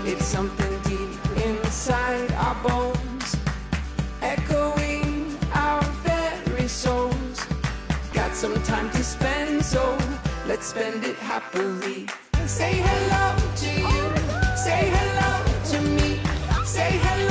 It's something deep inside our bones, echoing our very souls. Got some time to spend, so let's spend it happily. Say hello to you, say hello to me, say hello